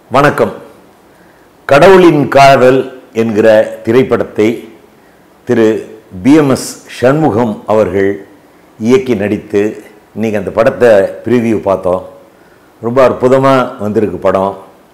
வணக்கம். கடவுளின் காதல் என்கிற திரைப்படத்தை திரு BMS சண்முகம் அவர்கள் இயக்கி நடித்து இன்னைக்கு அந்த படத்தை ப்ரீவியூ பார்த்தோம். ரொம்ப அற்புதமாக வந்திருக்கு படம்.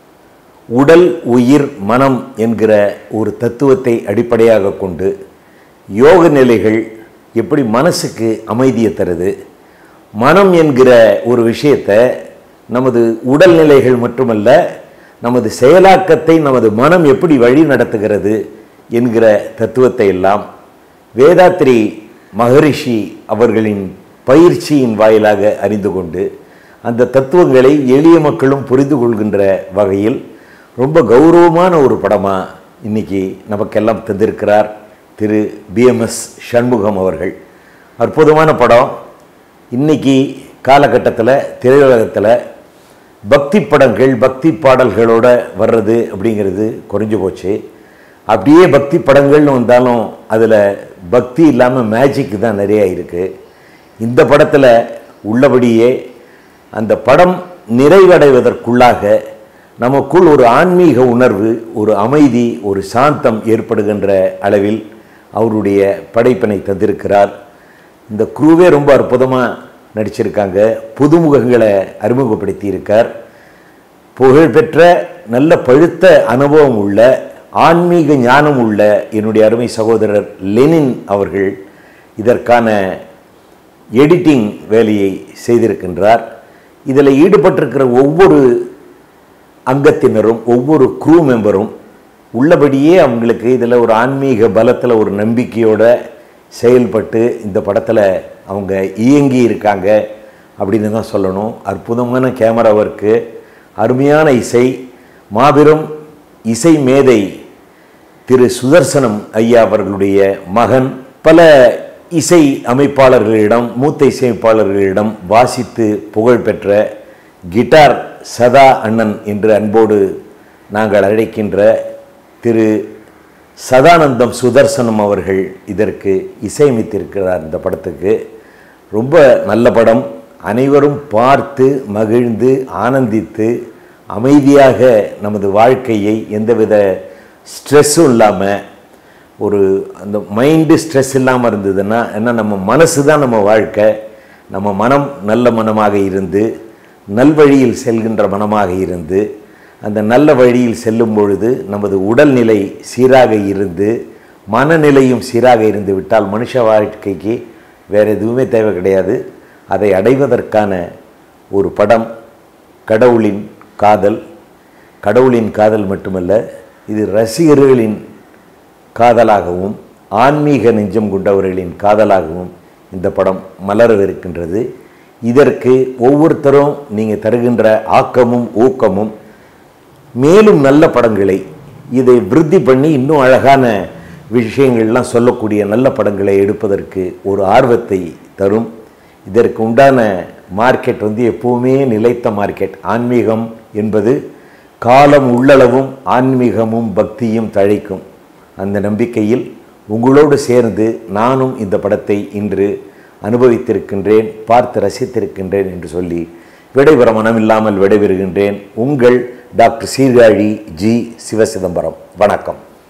உடல் உயிர் மனம் என்கிற ஒரு தத்துவத்தை அடிப்படையாக கொண்டு யோக நிலைகள் எப்படி மனசுக்கு அமைதியை தருது, மனம் என்கிற ஒரு விஷயத்தை நமது உடல்நிலைகள் மட்டுமல்ல நமது செயலாக்கத்தை நமது மனம் எப்படி வழி நடத்துகிறது என்கிற தத்துவத்தை எல்லாம் வேதாத்ரி மகரிஷி அவர்களின் பயிற்சியின் வாயிலாக அறிந்து கொண்டு அந்த தத்துவங்களை எளிய மக்களும் புரிந்து கொள்கின்ற வகையில் ரொம்ப கௌரவமான ஒரு படமாக இன்னைக்கு நமக்கெல்லாம் தந்திருக்கிறார் திரு BMS சண்முகம் அவர்கள். அற்புதமான படம். இன்னைக்கு காலகட்டத்தில் திரையுலகத்தில் பக்தி படங்கள் பக்தி பாடல்களோடு வர்றது அப்படிங்கிறது குறைஞ்சு போச்சு. அப்படியே பக்தி படங்கள்னு வந்தாலும் அதில் பக்தி இல்லாமல் மேஜிக் தான் நிறையா இருக்குது. இந்த படத்தில் உள்ளபடியே அந்த படம் நிறைவடைவதற்குள்ளாக நமக்குள் ஒரு ஆன்மீக உணர்வு, ஒரு அமைதி, ஒரு சாந்தம் ஏற்படுகின்ற அளவில் அவருடைய படைப்பினை தந்திருக்கிறார். இந்த குரூவே ரொம்ப அற்புதமாக நடிச்சிருக்காங்க. புதுமுகங்களை அறிமுகப்படுத்தி இருக்கார். புகழ்பெற்ற நல்ல பழுத்த அனுபவம் உள்ள ஆன்மீக ஞானம் உள்ள என்னுடைய அருமை சகோதரர் லெனின் அவர்கள் இதற்கான எடிட்டிங் வேலையை செய்திருக்கின்றார். இதில் ஈடுபட்டிருக்கிற ஒவ்வொரு அங்கத்தினரும் ஒவ்வொரு க்ரூ மெம்பரும் உள்ளபடியே அவங்களுக்கு இதில் ஒரு ஆன்மீக பலத்தில் ஒரு நம்பிக்கையோடு செயல்பட்டு இந்த படத்தில் அவங்க இயங்கி இருக்காங்க அப்படின்னு தான் சொல்லணும். அற்புதமான கேமரா ஒர்க்கு, அருமையான இசை, மாபெரும் இசை மேதை திரு சுதர்சனம் ஐயா அவர்களுடைய மகன் பல இசை அமைப்பாளர்களிடம் மூத்த இசையமைப்பாளர்களிடம் வாசித்து புகழ்பெற்ற கிட்டார் சதா அண்ணன் என்று அன்போடு நாங்கள் அழைக்கின்ற திரு சதானந்தம் சுதர்சனம் அவர்கள் இதற்கு இசையமைத்திருக்கிறார். இந்த படத்துக்கு ரொம்ப நல்ல படம். அனைவரும் பார்த்து மகிழ்ந்து ஆனந்தித்து அமைதியாக நமது வாழ்க்கையை எந்தவித ஸ்ட்ரெஸ்ஸும் இல்லாமல் ஒரு அந்த மைண்டு ஸ்ட்ரெஸ் இல்லாமல் இருந்ததுன்னா ஏன்னா நம்ம மனசு தான் நம்ம வாழ்க்கை. நம்ம மனம் நல்ல மனமாக இருந்து நல்வழியில் செல்கின்ற மனமாக இருந்து அந்த நல்ல வழியில் செல்லும் பொழுது நமது உடல்நிலை சீராக இருந்து மனநிலையும் சீராக இருந்து விட்டால் மனுஷ வாழ்க்கைக்கு வேறு எதுவுமே தேவை கிடையாது. அதை அடைவதற்கான ஒரு படம் கடவுளின் காதல். கடவுளின் காதல் மட்டுமல்ல, இது ரசிகர்களின் காதலாகவும் ஆன்மீக நெஞ்சம் கொண்டவர்களின் காதலாகவும் இந்த படம் மலரவிருக்கின்றது. இதற்கு ஒவ்வொருத்தரும் நீங்கள் தருகின்ற ஆக்கமும் ஊக்கமும் மேலும் நல்ல படங்களை இதை விருத்தி பண்ணி இன்னும் அழகான விஷயங்கள்லாம் சொல்லக்கூடிய நல்ல படங்களை எடுப்பதற்கு ஒரு ஆர்வத்தை தரும். இதற்கு உண்டான மார்க்கெட் எப்பவுமே நிலைத்த மார்க்கெட். ஆன்மீகம் என்பது காலம் உள்ளளவும் ஆன்மீகமும் பக்தியும் தழைக்கும். அந்த நம்பிக்கையில் உங்களோடு சேர்ந்து நானும் இந்த படத்தை இன்று அனுபவித்திருக்கின்றேன், பார்த்து ரசித்திருக்கின்றேன் என்று சொல்லி விடைபெற மனமில்லாமல் விடைபெறுகின்றேன். உங்கள் டாக்டர் சீர்காழி ஜி. சிவசிதம்பரம். வணக்கம்.